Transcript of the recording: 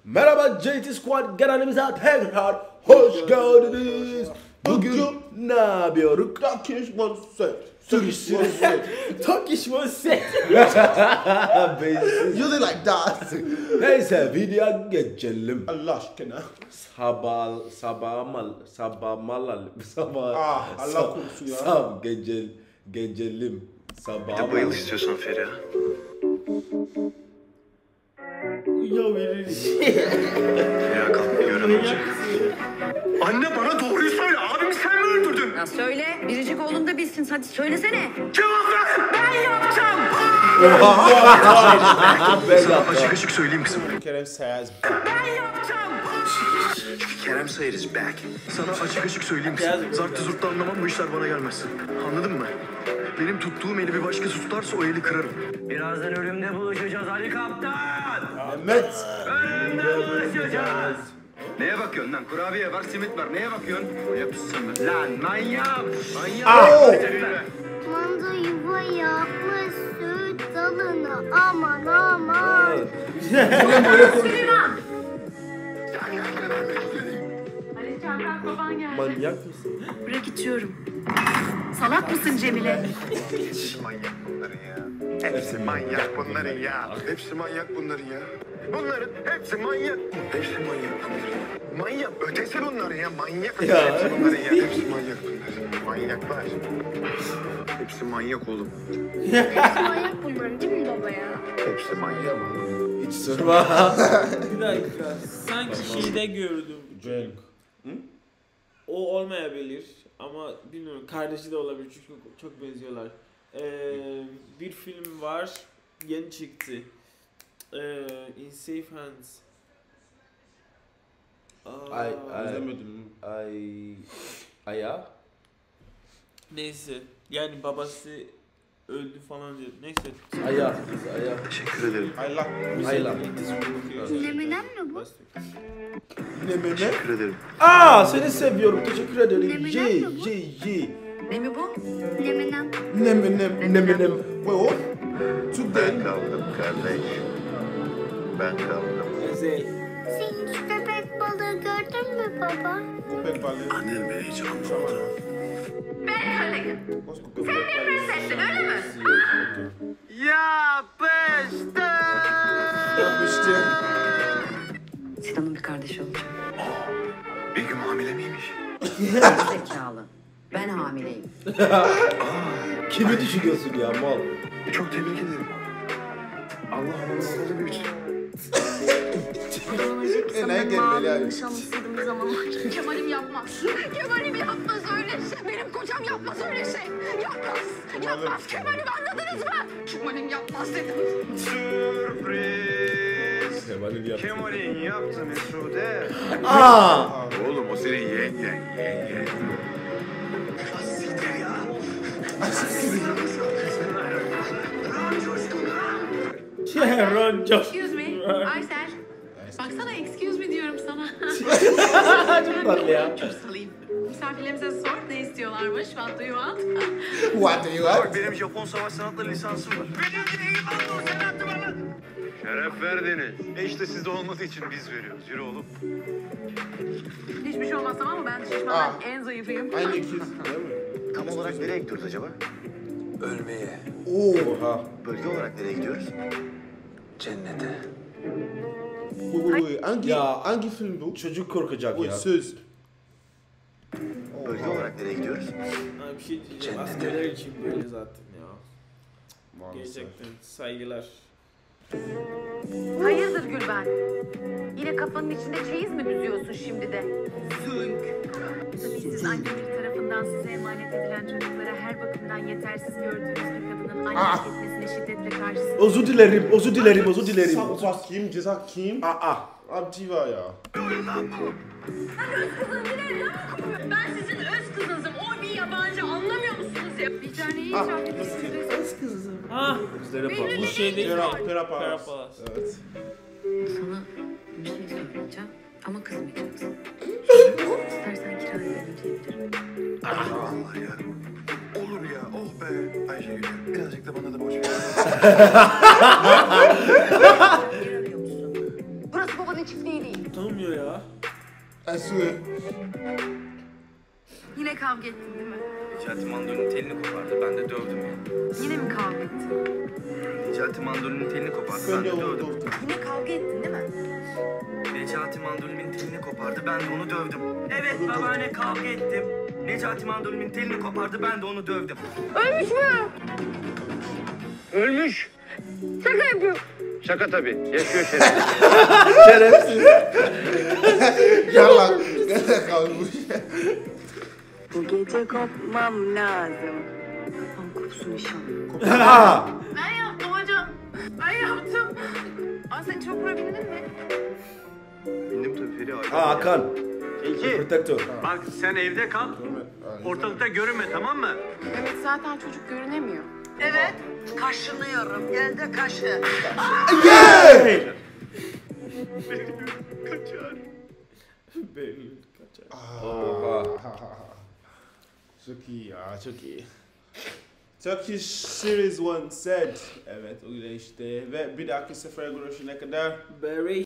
Merhaba JT Squad kanalımıza tekrar hoş geldiniz. Bugün ne yapıyoruz? Turkish was set. Turkish was set. You look like that. Neyse videoya geçelim. Allah aşkına. Sabah Allah korusun ya. Gecelim. Bir de bayıl istiyorsan Feriha. Ya verir. Feriha kalk gören olacak. Anne bana doğruyu söyle. Abimi sen mi öldürdün? Ya söyle. Biricik oğlun da bilsin. Hadi söylesene. Cevap ver. Ben yaptım. Sana açık açık söyleyeyim kızım. Kerem says Ben yaptım. Kerem Sayar is back. Sana açık açık söyleyeyim kızım. Zartı zurtlu anlamam, bu işler bana gelmez. Anladın mı? Benim tuttuğum eli bir başkası tutarsa o eli kırarım. Birazdan ölümde buluşacağız Ali Kaptan. Mehmet. Ölümde buluşacağız. Neye bakıyorsun lan? Kurabiye var, simit var. Neye bakıyorsun? Manyak mısın sen be? Lan manyak! Manyak! Manda yuva yapmış süt dalına aman aman. Süleyman! Ali Candan baban geldi. Manyak mısın? Bırak içiyorum. Salak mısın Cemile? Hepsi manyak bunların ya. Hepsi manyak bunların ya. Hepsi manyak bunların ya. Bunların hepsi manyak. Hepsi manyak bunların. Manyak ötesi bunların ya. Manyak ötesi hepsi bunların ya. Hepsi manyak bunların. Manyaklar. Hepsi manyak oğlum. Manyak bunların değil mi baba ya? Hepsi manyak. Hiç sorma. Bir dakika. Sanki şeyde gördüm. Cenk. O olmayabilir ama bilmiyorum. Kardeşi de olabilir çünkü çok benziyorlar. Bir film var. Yeni çıktı. In Safe Hands. İzlemedim. Aya. Neyse. Yani babası öldü falan diyor. Neyse. Aya. Teşekkür ederim. Allah. Ayla. Leminen mi bu? Ne? Teşekkür ederim. Seni seviyorum. Teşekkür ederim. Ne mi bu? Leminen. Nem. O. Today. Ben kaldım kardeş. Ben kaldım. Sen hiç köpek balığı gördün mü baba? Köpek balığı. Annen beni hiç anlamadı. Ben Halil. Sen bir prensessin öyle mi? Yapmıştı. Sinan'ın bir kardeşi olacak. Begüm hamile miymiş? Zekalı. Ben hamileyim. Kimi düşünüyorsun ya mal? Çok tebrik ederim. Allah analı babalı büyütsün. Ne gelmeli yani? Nişanlısıydım bir zamanlar. Kemal'im yapmaz. Kemal'im yapmaz öyle şey. Benim kocam yapmaz öyle şey. Yapmaz. Yapmaz. Kemal'im anladınız mı? Kemal'im yapmaz dedim. Sürpriz. Kemal'in yaptı. Kemal'in yaptı Mesude. Oğlum o senin yengen. Siktir ya. Ron Josh. Excuse me. Aysel. Baksana excuse me diyorum sana. Çok tatlı ya. Çok salayım. Misafirlerimize sor ne istiyorlarmış. What do you want? What do you want? Bak benim Japon savaş sanatları lisansım var. Şeref verdiniz. İşte sizde olmadığı için biz veriyoruz. Yürü oğlum. Hiçbir şey olmaz tamam mı? Ben şişmandan en zayıfıyım. Aynı ikiz. Değil mi? Tam olarak nereye gidiyoruz acaba? Ölmeye. Oha. Bölge olarak nereye gidiyoruz? Cennete. Hangi film bu? Çocuk korkacak ya. Söz. Bölge olarak nereye gidiyoruz? Bir şey diyeceğim. Cennete. Askerler için böyle zaten ya. Gerçekten saygılar. Hayırdır Gülben? Yine kafanın içinde çeyiz mi düzüyorsun şimdi de? Zünk. Tabii siz annelik tarafından size emanet edilen çocuklara her bakımdan yetersiz gördüğünüz bir kadının annelik etmesine şiddetle karşısınız. Özür dilerim. Sapsas kim? Ceza kim? Abdiva ya. Ben sizin öz kızınızım. O bir yabancı anlamıyor musunuz ya? Bir tane iyi şarkı Bu şeydeki Pera Palas. Palas. Evet. Sana bir şey söyleyeceğim ama kızmayacaksın. İstersen kiraya ödeyebilirim. Allah ya. Olur ya. Oh be. Ayşegül. Birazcık da bana da boş ver. Yer arıyor musun? Burası babanın için çiftliği. Tanımıyor ya. I swear. Yine kavga ettin değil mi? Necati mandolinin telini kopardı, ben de dövdüm ya. Yine mi kavga ettin? Necati mandolinin telini kopardı, ben Ben de de dövdüm. oldu. Yine kavga ettin değil mi? Necati mandolinin telini kopardı, ben de onu dövdüm. Evet babaanne, kavga ettim. Necati mandolinin telini kopardı, ben de onu dövdüm. Ölmüş mü? Ölmüş. Şaka yapıyor. Şaka tabii. Yaşıyor şerefsiz. Şerefsiz. Yalan. Gene kalmış. Bu gece kopmam lazım. Kafam kopsun inşallah. Aa. Ben yaptım hocam. Ben yaptım. Aa sen çok bindin mi? Bindim tabii Feri abi. Aa Hakan. İki. Protektör. Bak sen evde kal. Ortalıkta görünme, tamam mı? Evet zaten çocuk görünemiyor. Evet, kaşınıyorum. Gel de kaşı. Belli kaçar. Oha. Çok iyi ya, çok iyi. Turkish Series 1 said. Evet, öyle işte. Ve bir dahaki sefer görüşene kadar. Very